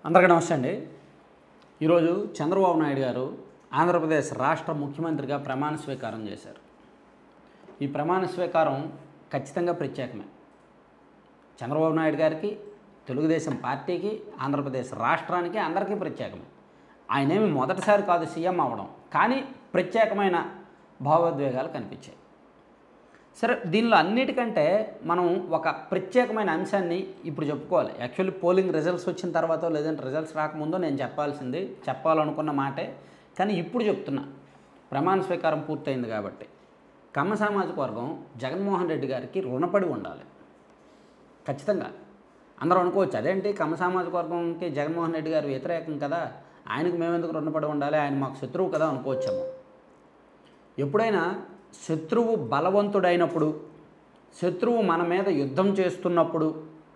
అందరికీ నమస్తే అండి. ఈరోజు చంద్రబాబు నాయుడు గారు ఆంధ్రప్రదేశ్ రాష్ట్ర ముఖ్యమంత్రిగా ప్రమాణ స్వీకారం చేశారు. ఈ ప్రమాణ స్వీకారం ఖచ్చితంగా ప్రత్యేకమే. చంద్రబాబు నాయుడు గారికి, తెలుగుదేశం పార్టీకి, ఆంధ్రప్రదేశ్ రాష్ట్రానికి అందరికీ ప్రత్యేకమే. ఆయనేమి మొదటిసారి కాదు సీఎం అవ్వడం, కానీ ప్రత్యేకమైన భావోద్వేగాలు కనిపించాయి. సరే, దీనిలో అన్నిటికంటే మనం ఒక ప్రత్యేకమైన అంశాన్ని ఇప్పుడు చెప్పుకోవాలి. యాక్చువల్లీ పోలింగ్ రిజల్ట్స్ వచ్చిన తర్వాత లేదంటే రిజల్ట్స్ రాకముందో నేను చెప్పాలనుకున్న మాటే, కానీ ఇప్పుడు చెప్తున్నా. ప్రమాణ స్వీకారం పూర్తయింది కాబట్టి కమ్మ సామాజిక వర్గం జగన్మోహన్ రెడ్డి గారికి రుణపడి ఉండాలి. ఖచ్చితంగా అందరూ అనుకోవచ్చు, అదేంటి కమ్మ సామాజిక వర్గంకి జగన్మోహన్ రెడ్డి గారు వ్యతిరేకం కదా, ఆయనకు మేమెందుకు రుణపడి ఉండాలి, ఆయన మాకు శత్రువు కదా అనుకోవచ్చాము. ఎప్పుడైనా శత్రువు బలవంతుడైనప్పుడు, శత్రువు మన మీద యుద్ధం చేస్తున్నప్పుడు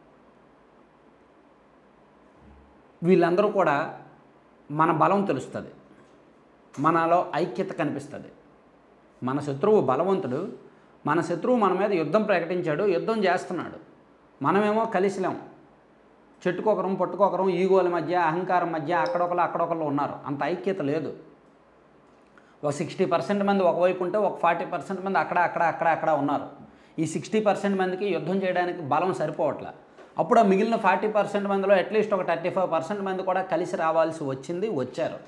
వీళ్ళందరూ కూడా మన బలం తెలుస్తుంది, మనలో ఐక్యత కనిపిస్తుంది. మన శత్రువు బలవంతుడు, మన శత్రువు మన మీద యుద్ధం ప్రకటించాడు, యుద్ధం చేస్తున్నాడు. మనమేమో కలిసిలేం, చెట్టుకొకరం పట్టుకొకరం, ఈగోల మధ్య అహంకారం మధ్య అక్కడొకళ్ళు ఉన్నారు. అంత ఐక్యత లేదు. ఒక 60% మంది ఒకవైపు ఉంటే ఒక 40% మంది అక్కడ ఉన్నారు. ఈ 60% మందికి యుద్ధం చేయడానికి బలం సరిపోవట్లే. అప్పుడు ఆ మిగిలిన 40% మందిలో అట్లీస్ట్ ఒక 35% మంది కూడా కలిసి రావాల్సి వచ్చారు.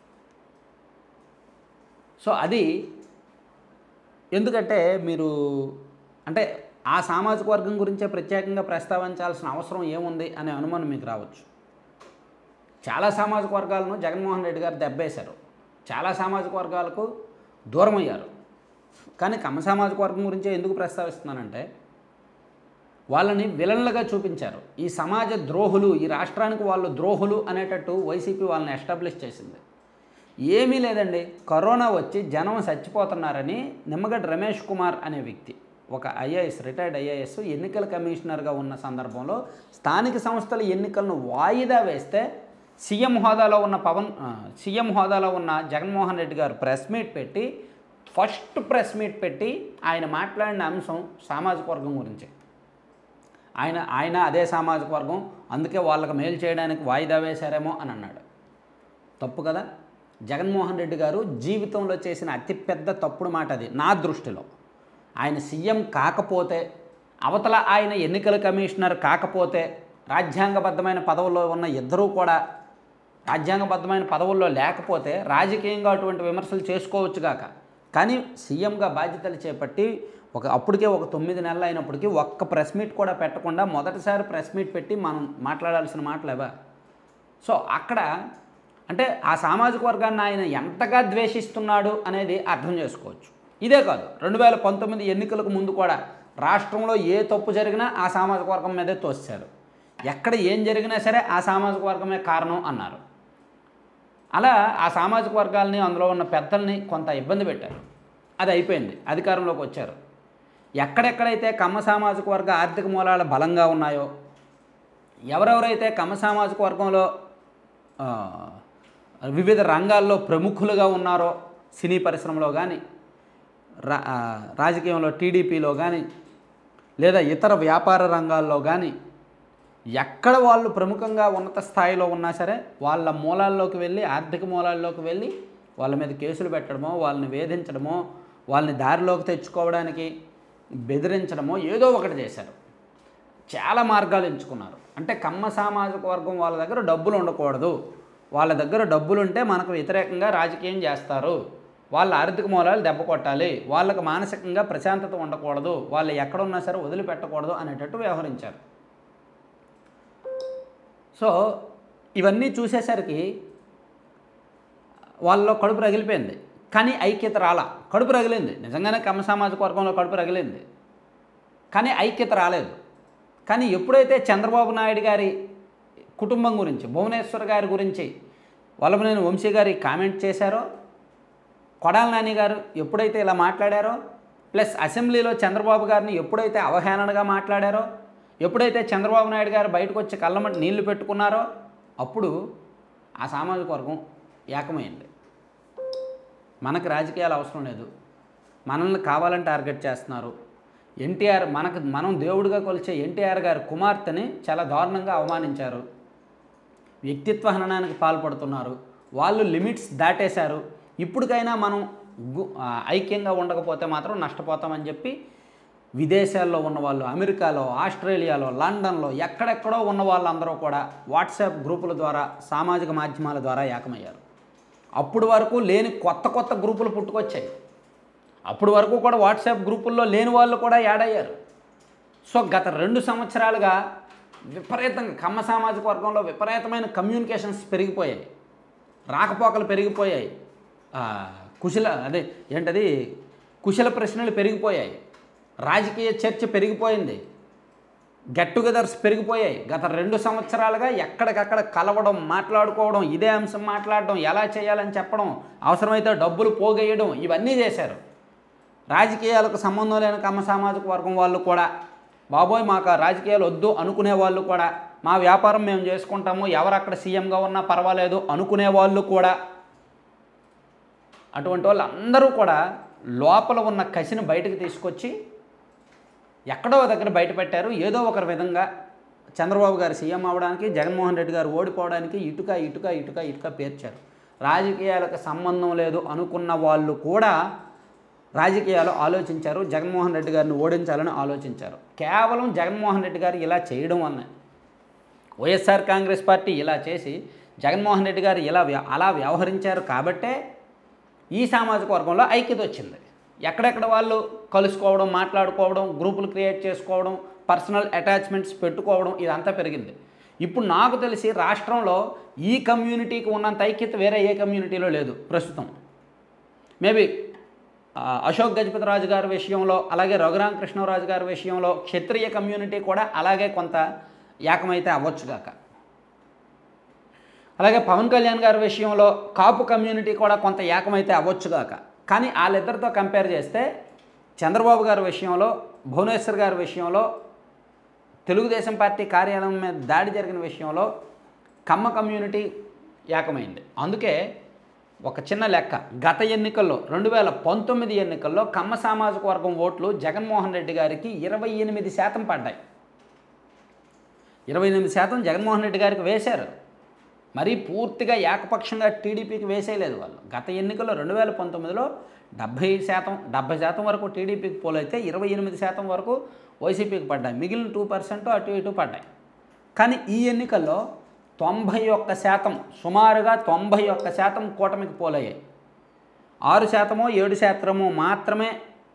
సో అది ఎందుకంటే మీరు అంటే ఆ సామాజిక వర్గం గురించే ప్రత్యేకంగా ప్రస్తావించాల్సిన అవసరం ఏముంది అనే అనుమానం మీకు రావచ్చు. చాలా సామాజిక వర్గాలను జగన్మోహన్ రెడ్డి గారు దెబ్బేశారు, చాలా సామాజిక వర్గాలకు దూరం అయ్యారు. కానీ కమ్మ సామాజిక వర్గం గురించే ఎందుకు ప్రస్తావిస్తున్నానంటే, వాళ్ళని విలన్లుగా చూపించారు. ఈ సమాజ ద్రోహులు, ఈ రాష్ట్రానికి వాళ్ళు ద్రోహులు అనేటట్టు వైసీపీ వాళ్ళని ఎస్టాబ్లిష్ చేసింది. ఏమీ లేదండి, కరోనా వచ్చి జనం చచ్చిపోతున్నారని నిమ్మగడ్డ రమేష్ కుమార్ అనే వ్యక్తి, ఒక రిటైర్డ్ ఐఏఎస్ ఎన్నికల కమిషనర్గా ఉన్న సందర్భంలో స్థానిక సంస్థల ఎన్నికలను వాయిదా వేస్తే సీఎం హోదాలో ఉన్న జగన్మోహన్ రెడ్డి గారు ఫస్ట్ ప్రెస్ మీట్ పెట్టి ఆయన మాట్లాడిన అంశం సామాజిక వర్గం గురించి. ఆయన అదే సామాజిక వర్గం, అందుకే వాళ్ళకి మేలు చేయడానికి వాయిదా వేశారేమో అని అన్నాడు. తప్పు కదా. జగన్మోహన్ రెడ్డి గారు జీవితంలో చేసిన అతిపెద్ద తప్పుడు మాట అది నా దృష్టిలో. ఆయన సీఎం కాకపోతే, అవతల ఆయన ఎన్నికల కమిషనర్ కాకపోతే, రాజ్యాంగబద్ధమైన పదవుల్లో ఉన్న ఇద్దరూ కూడా రాజ్యాంగబద్ధమైన పదవుల్లో లేకపోతే రాజకీయంగా అటువంటి విమర్శలు చేసుకోవచ్చుగాక. కానీ సీఎంగా బాధ్యతలు చేపట్టి అప్పటికే ఒక 9 నెలలు అయినప్పటికీ ఒక్క ప్రెస్ మీట్ కూడా పెట్టకుండా మొదటిసారి ప్రెస్ మీట్ పెట్టి మనం మాట్లాడాల్సిన మాటలేవా? సో అక్కడ అంటే ఆ సామాజిక వర్గాన్ని ఆయన ఎంతగా ద్వేషిస్తున్నాడు అనేది అర్థం చేసుకోవచ్చు. ఇదే కాదు, 2019 ఎన్నికలకు ముందు కూడా రాష్ట్రంలో ఏ తప్పు జరిగినా ఆ సామాజిక వర్గం మీదే తోస్తారు. ఎక్కడ ఏం జరిగినా సరే ఆ సామాజిక వర్గమే కారణం అన్నారు. అలా ఆ సామాజిక వర్గాలని, అందులో ఉన్న పెద్దల్ని కొంత ఇబ్బంది పెట్టారు. అది అయిపోయింది, అధికారంలోకి వచ్చారు. ఎక్కడెక్కడైతే కమ్మ సామాజిక వర్గ ఆర్థిక మూలాలు బలంగా ఉన్నాయో, ఎవరెవరైతే కమ్మ సామాజిక వర్గంలో వివిధ రంగాల్లో ప్రముఖులుగా ఉన్నారో, సినీ పరిశ్రమలో కానీ, రాజకీయంలో టీడీపీలో కానీ, లేదా ఇతర వ్యాపార రంగాల్లో కానీ, ఎక్కడ వాళ్ళు ప్రముఖంగా ఉన్నత స్థాయిలో ఉన్నా సరే వాళ్ళ మూలాల్లోకి వెళ్ళి, ఆర్థిక మూలాల్లోకి వెళ్ళి వాళ్ళ మీద కేసులు పెట్టడమో, వాళ్ళని వేధించడమో, వాళ్ళని దారిలోకి తెచ్చుకోవడానికి బెదిరించడమో ఏదో ఒకటి చేశారు. చాలా మార్గాలు ఎంచుకున్నారు. అంటే కమ్మ సామాజిక వర్గం వాళ్ళ దగ్గర డబ్బులు ఉండకూడదు, వాళ్ళ దగ్గర డబ్బులుంటే మనకు వ్యతిరేకంగా రాజకీయం చేస్తారు, వాళ్ళ ఆర్థిక మూలాలు దెబ్బ కొట్టాలి, వాళ్ళకు మానసికంగా ప్రశాంతత ఉండకూడదు, వాళ్ళు ఎక్కడున్నా సరే వదిలిపెట్టకూడదు అనేటట్టు వ్యవహరించారు. సో ఇవన్నీ చూసేసరికి వాళ్ళలో కడుపు రగిలిపోయింది. కానీ ఐక్యత రాలా. కడుపు రగిలింది, నిజంగానే కమ్మ సామాజిక వర్గంలో కడుపు రగిలింది, కానీ ఐక్యత రాలేదు. కానీ ఎప్పుడైతే చంద్రబాబు నాయుడు గారి కుటుంబం గురించి, భువనేశ్వర్ గారి గురించి వల్లభనేని వంశీ గారి కామెంట్ చేశారో, కొడాలి నాని గారు ఎప్పుడైతే ఇలా మాట్లాడారో, ప్లస్ అసెంబ్లీలో చంద్రబాబు గారిని ఎప్పుడైతే అవహేళనగా మాట్లాడారో, ఎప్పుడైతే చంద్రబాబు నాయుడు గారు బయటకు వచ్చి కళ్ళమటి నీళ్లు పెట్టుకున్నారో, అప్పుడు ఆ సామాజిక వర్గం ఏకమైంది. మనకు రాజకీయాలు అవసరం లేదు, మనల్ని కావాలని టార్గెట్ చేస్తున్నారు. మనం దేవుడిగా కొలిచే ఎన్టీఆర్ గారి కుమార్తెని చాలా దారుణంగా అవమానించారు. వ్యక్తిత్వ హననానికి పాల్పడుతున్నారు, వాళ్ళు లిమిట్స్ దాటేశారు, ఇప్పటికైనా మనం ఐక్యంగా ఉండకపోతే మాత్రం నష్టపోతామని చెప్పి విదేశాల్లో ఉన్నవాళ్ళు, అమెరికాలో, ఆస్ట్రేలియాలో, లండన్లో, ఎక్కడెక్కడో ఉన్న వాళ్ళందరూ కూడా వాట్సాప్ గ్రూపుల ద్వారా, సామాజిక మాధ్యమాల ద్వారా ఏకమయ్యారు. అప్పుడు వరకు లేని కొత్త కొత్త గ్రూపులు పుట్టుకొచ్చాయి. అప్పుడు వరకు కూడా వాట్సాప్ గ్రూపుల్లో లేని వాళ్ళు కూడా యాడ్ అయ్యారు. సో గత 2 సంవత్సరాలుగా విపరీతంగా కమ్మ సామాజిక వర్గంలో విపరీతమైన కమ్యూనికేషన్స్ పెరిగిపోయాయి, రాకపోకలు పెరిగిపోయాయి, కుశల ప్రశ్నలు పెరిగిపోయాయి, రాజకీయ చర్చ పెరిగిపోయింది, గెట్ టుగెదర్స్ పెరిగిపోయాయి. గత 2 సంవత్సరాలుగా ఎక్కడికక్కడ కలవడం, మాట్లాడుకోవడం, ఇదే అంశం మాట్లాడడం, ఎలా చేయాలని చెప్పడం, అవసరమైతే డబ్బులు పోగేయడం, ఇవన్నీ చేశారు. రాజకీయాలకు సంబంధం లేని కమ్మ సామాజిక వర్గం వాళ్ళు కూడా, బాబోయ్ మాకు రాజకీయాలు వద్దు అనుకునే వాళ్ళు కూడా, మా వ్యాపారం మేము చేసుకుంటాము, ఎవరు అక్కడ సీఎంగా ఉన్నా పర్వాలేదు అనుకునే వాళ్ళు కూడా, అటువంటి వాళ్ళందరూ కూడా లోపల ఉన్న కసిని బయటకు తీసుకొచ్చి ఎక్కడో దగ్గర బయటపెట్టారు. ఏదో ఒక విధంగా చంద్రబాబు గారు సీఎం అవ్వడానికి, జగన్మోహన్ రెడ్డి గారు ఓడిపోవడానికి ఇటుక పేర్చారు. రాజకీయాలకు సంబంధం లేదు అనుకున్న వాళ్ళు కూడా రాజకీయాలు ఆలోచించారు, జగన్మోహన్ రెడ్డి గారిని ఓడించాలని ఆలోచించారు. కేవలం జగన్మోహన్ రెడ్డి గారు ఇలా చేయడం వల్ల, వైఎస్ఆర్ కాంగ్రెస్ పార్టీ ఇలా చేసి జగన్మోహన్ రెడ్డి గారు అలా వ్యవహరించారు కాబట్టే ఈ సామాజిక వర్గంలో ఐక్యత వచ్చింది. ఎక్కడెక్కడ వాళ్ళు కలుసుకోవడం, మాట్లాడుకోవడం, గ్రూపులు క్రియేట్ చేసుకోవడం, పర్సనల్ అటాచ్మెంట్స్ పెట్టుకోవడం, ఇదంతా పెరిగింది. ఇప్పుడు నాకు తెలిసి రాష్ట్రంలో ఈ కమ్యూనిటీకి ఉన్నంత ఐక్యత వేరే ఏ కమ్యూనిటీలో లేదు ప్రస్తుతం. మేబీ అశోక్ గజపతిరాజు గారి విషయంలో, అలాగే రఘురామకృష్ణరాజు గారి విషయంలో క్షత్రియ కమ్యూనిటీ కూడా అలాగే కొంత ఏకమైతే అవ్వచ్చుగాక. అలాగే పవన్ కళ్యాణ్ గారి విషయంలో కాపు కమ్యూనిటీ కూడా కొంత ఏకమైతే అవ్వచ్చుగాక. కానీ వాళ్ళిద్దరితో కంపేర్ చేస్తే చంద్రబాబు గారి విషయంలో, భువనేశ్వర్ గారి విషయంలో, తెలుగుదేశం పార్టీ కార్యాలయం మీద దాడి జరిగిన విషయంలో కమ్మ కమ్యూనిటీ ఏకమైంది. అందుకే ఒక చిన్న లెక్క, గత ఎన్నికల్లో 2019 ఎన్నికల్లో కమ్మ సామాజిక వర్గం ఓట్లు జగన్మోహన్ రెడ్డి గారికి 28% పడ్డాయి. 28% జగన్మోహన్ రెడ్డి గారికి వేశారు. మరీ పూర్తిగా ఏకపక్షంగా టీడీపీకి వేసేయలేదు వాళ్ళు. గత ఎన్నికల్లో 2019లో 70% వరకు టీడీపీకి పోలైతే 28% వరకు వైసీపీకి పడ్డాయి. మిగిలిన 2% అటు ఇటు పడ్డాయి. కానీ ఈ ఎన్నికల్లో 91%, సుమారుగా 91% కూటమికి పోలయ్యాయి. 6% 7% మాత్రమే,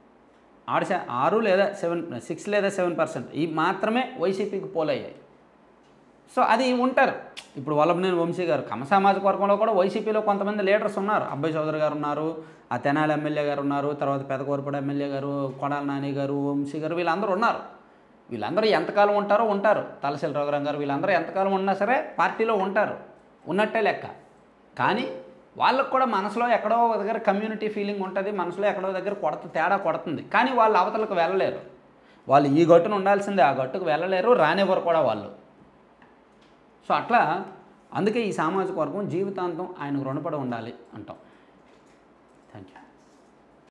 6 లేదా 6 లేదా 7% ఈ మాత్రమే వైసీపీకి పోలయ్యాయి. సో అది ఉంటారు. ఇప్పుడు వల్లభనేని వంశీ గారు కమ్మ సామాజిక వర్గంలో కూడా వైసీపీలో కొంతమంది లీడర్స్ ఉన్నారు. అబ్బాయి చౌదరి గారు ఉన్నారు, ఆ తెనాలి ఎమ్మెల్యే గారు ఉన్నారు, తర్వాత పెదకూరపూడి ఎమ్మెల్యే గారు, కొడాల నాని గారు, వంశీ గారు, వీళ్ళందరూ ఉన్నారు. వీళ్ళందరూ ఎంతకాలం ఉంటారో ఉంటారు. తలసిల రఘురాం గారు, వీళ్ళందరూ ఎంతకాలం ఉన్నా సరే పార్టీలో ఉంటారు, ఉన్నట్టే లెక్క. కానీ వాళ్ళకు కూడా మనసులో ఎక్కడో దగ్గర కమ్యూనిటీ ఫీలింగ్ ఉంటుంది, మనసులో ఎక్కడో దగ్గర తేడా కొడుతుంది. కానీ వాళ్ళు అవతలకు వెళ్ళలేరు. వాళ్ళు ఈ గట్టును ఉండాల్సిందే, ఆ గట్టుకు వెళ్ళలేరు, రానివ్వరు కూడా వాళ్ళు. సో అట్లా అందుకే ఈ సామాజిక వర్గం జీవితాంతం ఆయనకు రుణపడి ఉండాలి అంటాం.